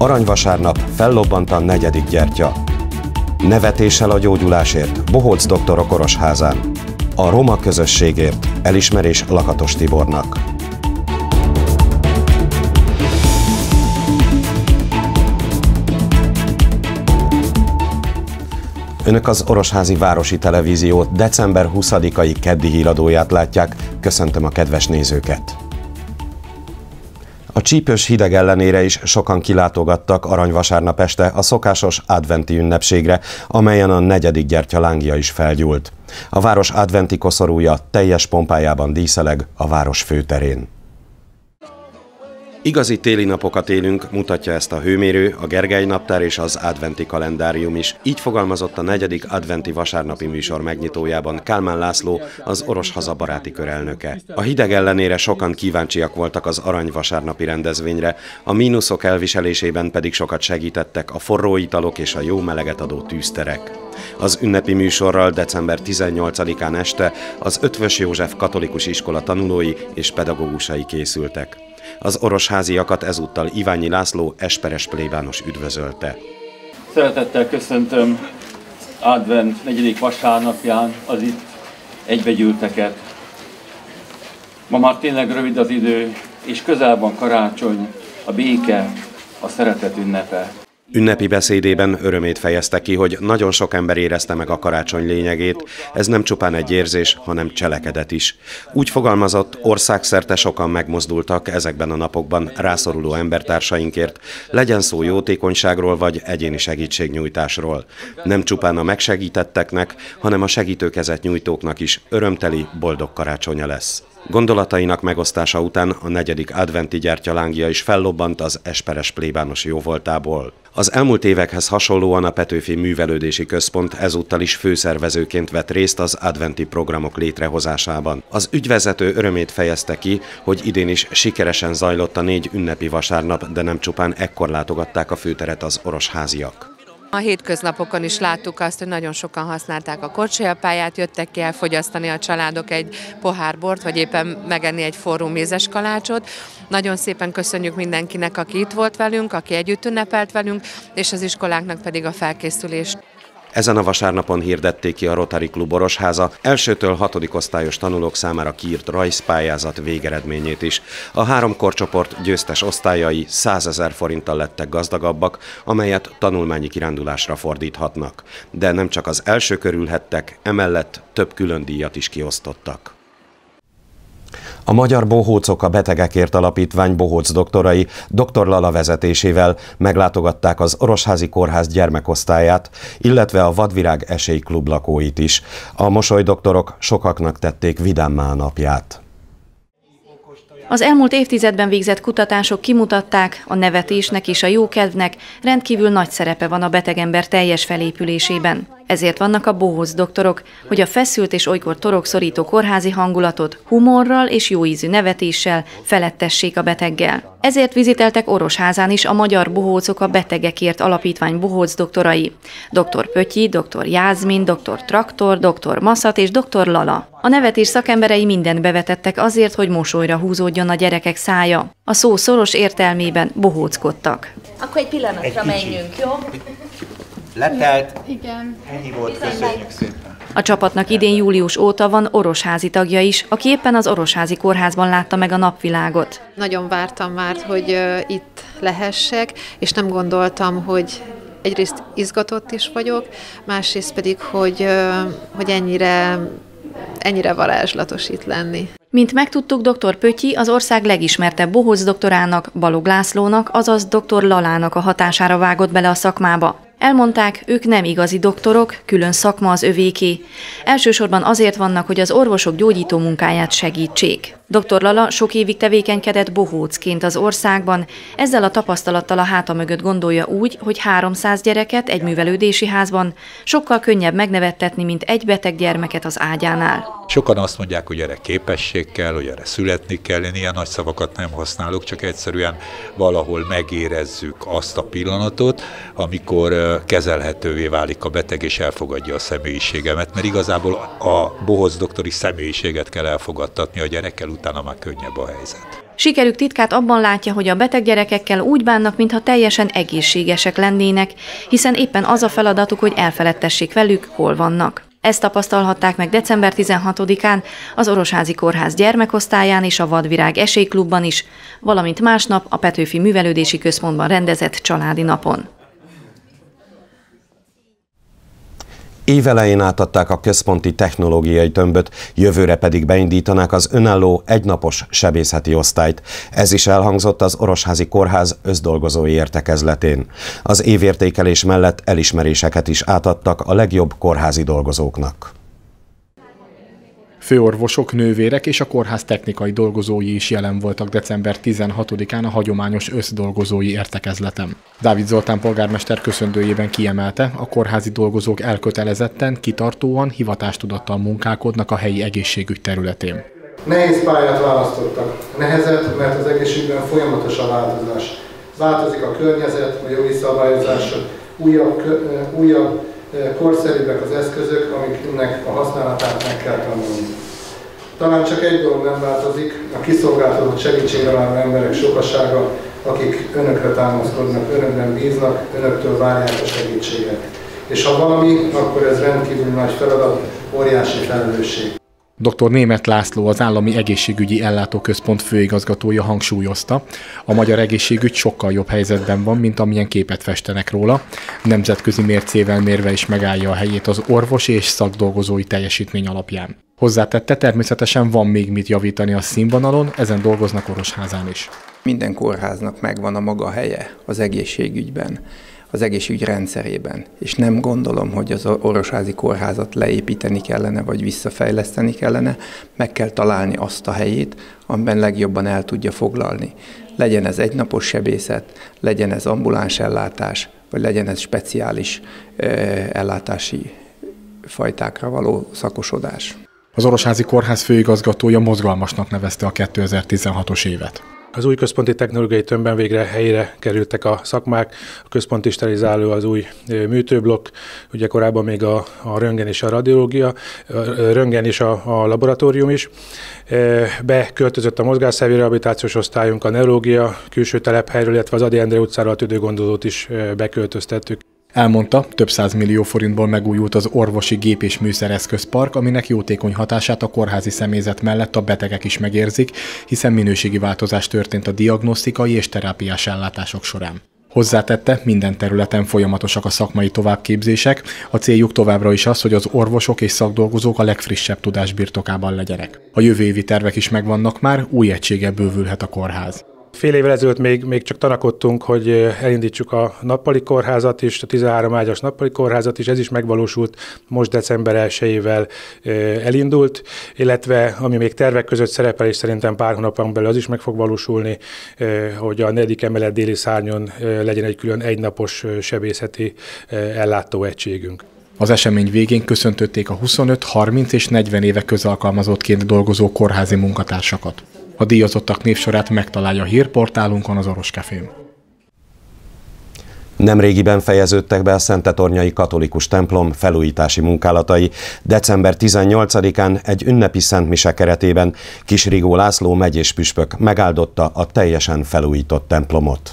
Aranyvasárnap, fellobbant a 4. gyertya. Nevetéssel a gyógyulásért, Bohóc doktorok Orosházán. A roma közösségért, elismerés Lakatos Tibornak. Önök az Orosházi Városi Televízió december 20-ai keddi híradóját látják. Köszöntöm a kedves nézőket! A csípős hideg ellenére is sokan kilátogattak aranyvasárnap este a szokásos adventi ünnepségre, amelyen a 4. gyertya lángja is felgyúlt. A város adventi koszorúja teljes pompájában díszeleg a város főterén. Igazi téli napokat élünk, mutatja ezt a hőmérő, a Gergely naptár és az adventi kalendárium is. Így fogalmazott a 4. adventi vasárnapi műsor megnyitójában Kálmán László, az Oroshaza baráti kör elnöke. A hideg ellenére sokan kíváncsiak voltak az aranyvasárnapi rendezvényre, a mínuszok elviselésében pedig sokat segítettek a forró italok és a jó meleget adó tűzterek. Az ünnepi műsorral december 18-án este az Eötvös József Katolikus Iskola tanulói és pedagógusai készültek. Az orosháziakat ezúttal Iványi László esperes plébános üdvözölte. Szeretettel köszöntöm advent 4. vasárnapján az itt egybegyűlteket. Ma már tényleg rövid az idő, és közel van karácsony, a béke, a szeretet ünnepe. Ünnepi beszédében örömét fejezte ki, hogy nagyon sok ember érezte meg a karácsony lényegét, ez nem csupán egy érzés, hanem cselekedet is. Úgy fogalmazott, országszerte sokan megmozdultak ezekben a napokban rászoruló embertársainkért, legyen szó jótékonyságról vagy egyéni segítségnyújtásról. Nem csupán a megsegítetteknek, hanem a segítőkezet nyújtóknak is örömteli, boldog karácsonya lesz. Gondolatainak megosztása után a 4. adventi gyertyalángja is fellobbant az esperes plébános jóvoltából. Az elmúlt évekhez hasonlóan a Petőfi Művelődési Központ ezúttal is főszervezőként vett részt az adventi programok létrehozásában. Az ügyvezető örömét fejezte ki, hogy idén is sikeresen zajlott a 4 ünnepi vasárnap, de nem csupán ekkor látogatták a főteret az orosháziak. A hétköznapokon is láttuk azt, hogy nagyon sokan használták a korcsolyapályát, jöttek ki elfogyasztani a családok egy pohár bort, vagy éppen megenni egy forró mézes kalácsot. Nagyon szépen köszönjük mindenkinek, aki itt volt velünk, aki együtt ünnepelt velünk, és az iskoláknak pedig a felkészülést. Ezen a vasárnapon hirdették ki a Rotary Klub Orosháza 1-től 6. osztályos tanulók számára kiírt rajzpályázat végeredményét is. A 3 korcsoport győztes osztályai 100 000 forinttal lettek gazdagabbak, amelyet tanulmányi kirándulásra fordíthatnak. De nem csak az első körülhettek, emellett több külön díjat is kiosztottak. A Magyar Bohócok a Betegekért Alapítvány bohóc doktorai dr. Lala vezetésével meglátogatták az Orosházi Kórház gyermekosztályát, illetve a Vadvirág Esélyklub lakóit is. A mosolydoktorok sokaknak tették vidámmá a napját. Az elmúlt évtizedben végzett kutatások kimutatták, a nevetésnek és a jókedvnek rendkívül nagy szerepe van a betegember teljes felépülésében. Ezért vannak a bohóc doktorok, hogy a feszült és olykor torokszorító kórházi hangulatot humorral és jóízű nevetéssel felettessék a beteggel. Ezért viziteltek Orosházán is a Magyar Bohócok a Betegekért Alapítvány bohóc doktorai. Dr. Pötyi, dr. Jászmin, dr. Traktor, dr. Maszat és dr. Lala. A nevetés szakemberei mindent bevetettek azért, hogy mosolyra húzódjon a gyerekek szája. A szó szoros értelmében bohóckodtak. Akkor egy pillanatra menjünk, jó? Letelt? Igen. Ennyi volt, köszönjük szépen. A csapatnak idén július óta van orosházi tagja is, aki éppen az Orosházi Kórházban látta meg a napvilágot. Nagyon vártam már, hogy itt lehessek, és nem gondoltam, hogy egyrészt izgatott is vagyok, másrészt pedig, hogy ennyire varázslatos itt lenni. Mint megtudtuk, dr. Pötyi az ország legismertebb bohóc doktorának, Balog Lászlónak, azaz dr. Lalának a hatására vágott bele a szakmába. Elmondták, ők nem igazi doktorok, külön szakma az övéké. Elsősorban azért vannak, hogy az orvosok gyógyító munkáját segítsék. Dr. Lala sok évig tevékenykedett bohócként az országban, ezzel a tapasztalattal a háta mögött gondolja úgy, hogy 300 gyereket egy művelődési házban sokkal könnyebb megnevettetni, mint egy beteg gyermeket az ágyánál. Sokan azt mondják, hogy erre képesség kell, hogy erre születni kell, én ilyen nagy szavakat nem használok, csak egyszerűen valahol megérezzük azt a pillanatot, amikor kezelhetővé válik a beteg és elfogadja a személyiségemet, mert igazából a bohóc doktori személyiséget kell elfogadtatni a gyerekkel, utána már könnyebb a helyzet. Sikerük titkát abban látja, hogy a beteg gyerekekkel úgy bánnak, mintha teljesen egészségesek lennének, hiszen éppen az a feladatuk, hogy elfeledtessék velük, hol vannak. Ezt tapasztalhatták meg december 16-án az Orosházi Kórház gyermekosztályán és a Vadvirág Esélyklubban is, valamint másnap a Petőfi Művelődési Központban rendezett családi napon. Évelején átadták a központi technológiai tömböt, jövőre pedig beindítanák az önálló egynapos sebészeti osztályt. Ez is elhangzott az Orosházi Kórház összdolgozói értekezletén. Az évértékelés mellett elismeréseket is átadtak a legjobb kórházi dolgozóknak. Főorvosok, nővérek és a kórház technikai dolgozói is jelen voltak december 16-án a hagyományos összdolgozói értekezleten. Dávid Zoltán polgármester köszöntőjében kiemelte, a kórházi dolgozók elkötelezetten, kitartóan, hivatástudattal munkálkodnak a helyi egészségügy területén. Nehéz pályát választottak. Nehezet, mert az egészségügyben folyamatos a változás. Változik a környezet, a jogi szabályozások, újabb korszerűbbek az eszközök, amiknek a használatát meg kell tanulni. Talán csak egy dolog nem változik, a kiszolgáltatott segítségre váró emberek sokasága, akik önökre támaszkodnak, önökben bíznak, önöktől várják a segítséget. És ha valami, akkor ez rendkívül nagy feladat, óriási felelősség. Dr. Németh László, az Állami Egészségügyi Ellátóközpont főigazgatója hangsúlyozta, a magyar egészségügy sokkal jobb helyzetben van, mint amilyen képet festenek róla. Nemzetközi mércével mérve is megállja a helyét az orvosi és szakdolgozói teljesítmény alapján. Hozzátette, természetesen van még mit javítani a színvonalon, ezen dolgoznak Orosházán is. Minden kórháznak megvan a maga helye az egészségügyben, az egészségügy rendszerében, és nem gondolom, hogy az Orosházi Kórházat leépíteni kellene, vagy visszafejleszteni kellene, meg kell találni azt a helyét, amiben legjobban el tudja foglalni. Legyen ez egynapos sebészet, legyen ez ambuláns ellátás, vagy legyen ez speciális ellátási fajtákra való szakosodás. Az Orosházi Kórház főigazgatója mozgalmasnak nevezte a 2016-os évet. Az új központi technológiai tömbben végre helyre kerültek a szakmák, a központi sterilizáló, az új műtőblokk, ugye korábban még a röntgen és a radiológia, röntgen és a laboratórium is. Beköltözött a mozgásszervi rehabilitációs osztályunk, a neurológia külső telephelyről, illetve az Ady Endre utcára a tüdőgondozót is beköltöztettük. Elmondta, több 100 millió forintból megújult az orvosi gép- és műszereszközpark, aminek jótékony hatását a kórházi személyzet mellett a betegek is megérzik, hiszen minőségi változás történt a diagnosztikai és terápiás ellátások során. Hozzátette, minden területen folyamatosak a szakmai továbbképzések, a céljuk továbbra is az, hogy az orvosok és szakdolgozók a legfrissebb tudás birtokában legyenek. A jövő évi tervek is megvannak már, új egységgel bővülhet a kórház. Fél évvel ezelőtt még csak tanakodtunk, hogy elindítsuk a nappali kórházat is, a 13 ágyas nappali kórházat is, ez is megvalósult, most december 1-ével elindult, illetve ami még tervek között szerepel, és szerintem pár hónapon belül az is meg fog valósulni, hogy a 4. emelet déli szárnyon legyen egy külön egynapos sebészeti ellátóegységünk. Az esemény végén köszöntötték a 25, 30 és 40 éve közalkalmazottként dolgozó kórházi munkatársakat. A díjazottak névsorát megtalálja a hírportálunkon, az Oros Cafén. Nemrégiben fejeződtek be a Szentetornyai katolikus templom felújítási munkálatai. December 18-án egy ünnepi szentmise keretében Kisrigó László megyés püspök megáldotta a teljesen felújított templomot.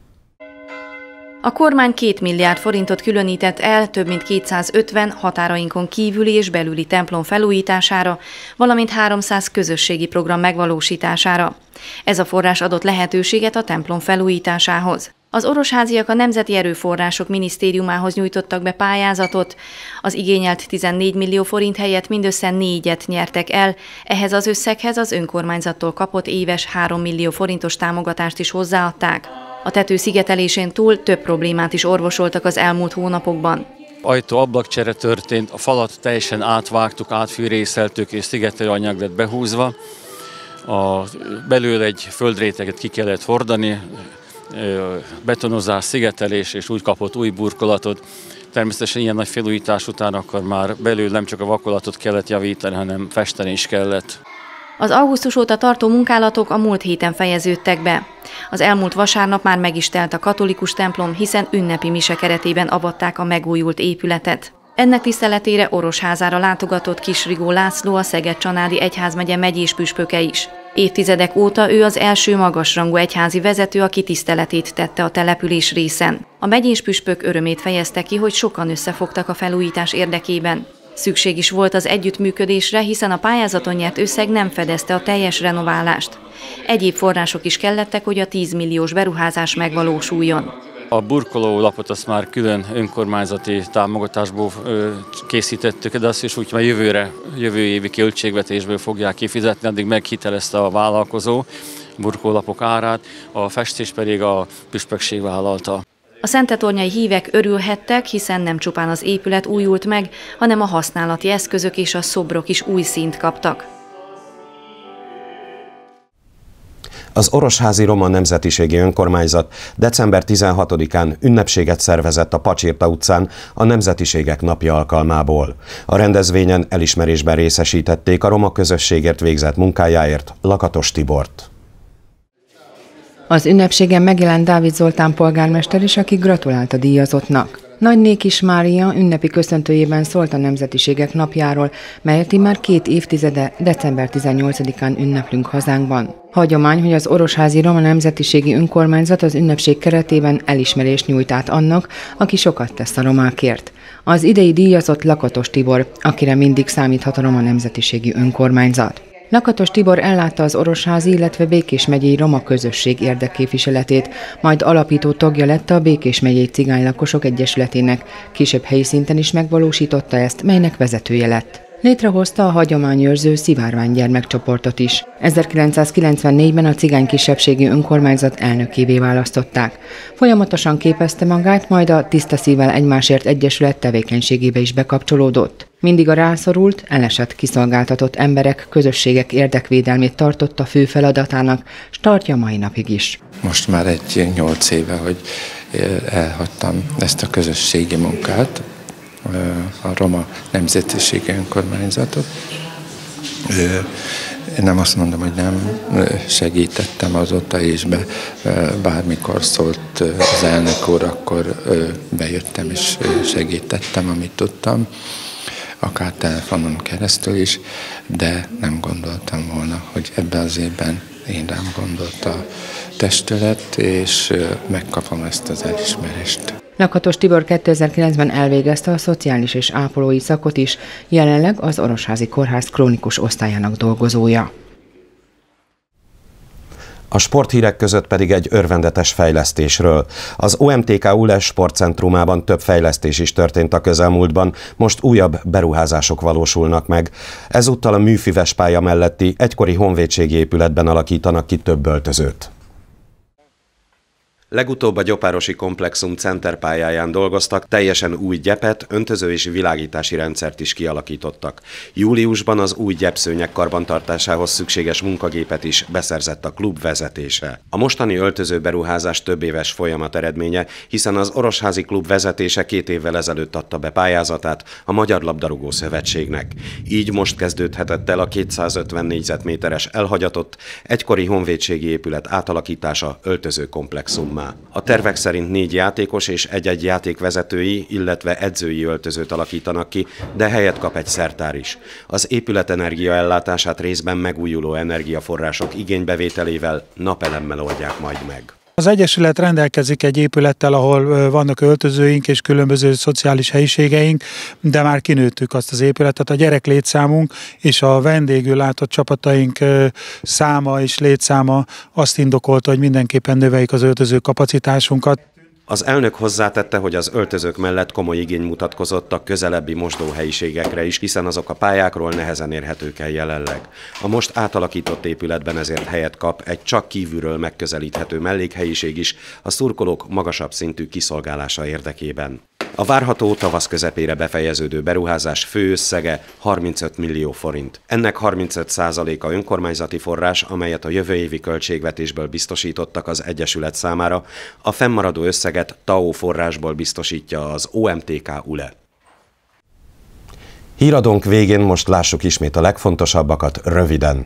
A kormány 2 milliárd forintot különített el több mint 250 határainkon kívüli és belüli templom felújítására, valamint 300 közösségi program megvalósítására. Ez a forrás adott lehetőséget a templom felújításához. Az orosháziak a Nemzeti Erőforrások Minisztériumához nyújtottak be pályázatot. Az igényelt 14 millió forint helyett mindössze 4-et nyertek el, ehhez az összeghez az önkormányzattól kapott éves 3 millió forintos támogatást is hozzáadták. A tető szigetelésén túl több problémát is orvosoltak az elmúlt hónapokban. Ajtó-ablakcsere történt, a falat teljesen átvágtuk, átfűrészeltük és szigetelőanyag lett behúzva. Belül egy földréteget ki kellett hordani, betonozás, szigetelés, és úgy kapott új burkolatot. Természetesen ilyen nagy felújítás után akkor már belül nem csak a vakolatot kellett javítani, hanem festeni is kellett. Az augusztus óta tartó munkálatok a múlt héten fejeződtek be. Az elmúlt vasárnap már meg is telt a katolikus templom, hiszen ünnepi mise keretében avatták a megújult épületet. Ennek tiszteletére Orosházára látogatott Kisrigó László, a Szeged-Csanádi Egyházmegye megyés püspöke is. Évtizedek óta ő az első magasrangú egyházi vezető, aki tiszteletét tette a település részen. A megyés püspök örömét fejezte ki, hogy sokan összefogtak a felújítás érdekében. Szükség is volt az együttműködésre, hiszen a pályázaton nyert összeg nem fedezte a teljes renoválást. Egyéb források is kellettek, hogy a 10 milliós beruházás megvalósuljon. A burkolólapot azt már külön önkormányzati támogatásból készítettük, de azt is úgy, hogy jövő évi költségvetésből fogják kifizetni, addig meghitelezte a vállalkozó burkolólapok árát, a festés pedig a püspökség vállalta. A szentetornyai hívek örülhettek, hiszen nem csupán az épület újult meg, hanem a használati eszközök és a szobrok is új színt kaptak. Az Orosházi Roma Nemzetiségi Önkormányzat december 16-án ünnepséget szervezett a Pacsirta utcán a Nemzetiségek Napja alkalmából. A rendezvényen elismerésben részesítették a roma közösségért végzett munkájáért Lakatos Tibort. Az ünnepségen megjelent Dávid Zoltán polgármester is, aki gratulált a díjazottnak. Nagynékis Mária ünnepi köszöntőjében szólt a Nemzetiségek Napjáról, melyet már 2 évtizede december 18-án ünneplünk hazánkban. Hagyomány, hogy az Orosházi Roma Nemzetiségi Önkormányzat az ünnepség keretében elismerést nyújt át annak, aki sokat tesz a romákért. Az idei díjazott Lakatos Tibor, akire mindig számíthat a Roma Nemzetiségi Önkormányzat. Lakatos Tibor ellátta az Orosházi, illetve Békés megyei roma közösség érdekképviseletét, majd alapító tagja lett a Békés megyei Cigánylakosok Egyesületének, kisebb helyi szinten is megvalósította ezt, melynek vezetője lett. Létrehozta a hagyományőrző Szivárvány gyermekcsoportot is. 1994-ben a cigány kisebbségi önkormányzat elnökévé választották. Folyamatosan képezte magát, majd a Tiszta Szívvel Egymásért Egyesület tevékenységébe is bekapcsolódott. Mindig a rászorult, elesett, kiszolgáltatott emberek, közösségek érdekvédelmét tartotta fő feladatának, s tartja mai napig is. Most már 8 éve, hogy elhagytam ezt a közösségi munkát, a Roma Nemzetiségi Önkormányzatot. Én nem azt mondom, hogy nem segítettem azóta, és bármikor szólt az elnök úr, akkor bejöttem és segítettem, amit tudtam, akár telefonon keresztül is, de nem gondoltam volna, hogy ebben az évben én rám gondolt a testület, és megkapom ezt az elismerést. Lakatos Tibor 2009-ben elvégezte a szociális és ápolói szakot is, jelenleg az Orosházi Kórház krónikus osztályának dolgozója. A sporthírek között pedig egy örvendetes fejlesztésről. Az OMTK ULES sportcentrumában több fejlesztés is történt a közelmúltban, most újabb beruházások valósulnak meg. Ezúttal a műfüves pálya melletti egykori honvédségi épületben alakítanak ki több öltözőt. Legutóbb a Gyopárosi Komplexum centerpályáján dolgoztak, teljesen új gyepet, öntöző és világítási rendszert is kialakítottak. Júliusban az új gyepszőnyeg karbantartásához szükséges munkagépet is beszerzett a klub vezetése. A mostani öltözőberuházás több éves folyamat eredménye, hiszen az Orosházi klub vezetése 2 évvel ezelőtt adta be pályázatát a Magyar Labdarúgó Szövetségnek. Így most kezdődhetett el a 250 négyzetméteres elhagyatott, egykori honvédségi épület átalakítása öltözőkomplexummá. A tervek szerint 4 játékos és egy-egy játékvezetői, illetve edzői öltözőt alakítanak ki, de helyet kap egy szertár is. Az épület energiaellátását részben megújuló energiaforrások igénybevételével, napelemmel oldják majd meg. Az Egyesület rendelkezik egy épülettel, ahol vannak öltözőink és különböző szociális helyiségeink, de már kinőttük azt az épületet. A gyerek létszámunk és a vendégül látott csapataink száma és létszáma azt indokolta, hogy mindenképpen növeljük az öltöző kapacitásunkat. Az elnök hozzátette, hogy az öltözők mellett komoly igény mutatkozott a közelebbi mosdóhelyiségekre is, hiszen azok a pályákról nehezen érhetők el jelenleg. A most átalakított épületben ezért helyet kap egy csak kívülről megközelíthető mellékhelyiség is a szurkolók magasabb szintű kiszolgálása érdekében. A várható tavasz közepére befejeződő beruházás főösszege 35 millió forint. Ennek 35%-a önkormányzati forrás, amelyet a jövő évi költségvetésből biztosítottak az Egyesület számára, a fennmaradó összeget TAO forrásból biztosítja az OMTK ULE. Híradónk végén most lássuk ismét a legfontosabbakat röviden.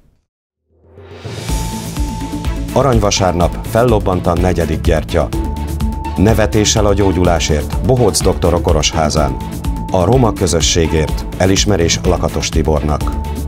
Aranyvasárnap fellobbant a 4. gyertya. Nevetéssel a gyógyulásért, Bohóc doktorok Orosházán. A roma közösségért elismerés Lakatos Tibornak.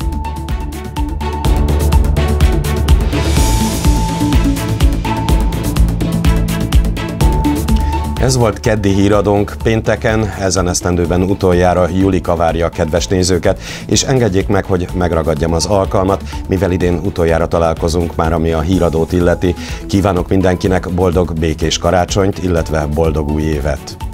Ez volt keddi híradónk pénteken, ezen esztendőben utoljára Julika várja a kedves nézőket, és engedjék meg, hogy megragadjam az alkalmat, mivel idén utoljára találkozunk már, ami a híradót illeti. Kívánok mindenkinek boldog, békés karácsonyt, illetve boldog új évet!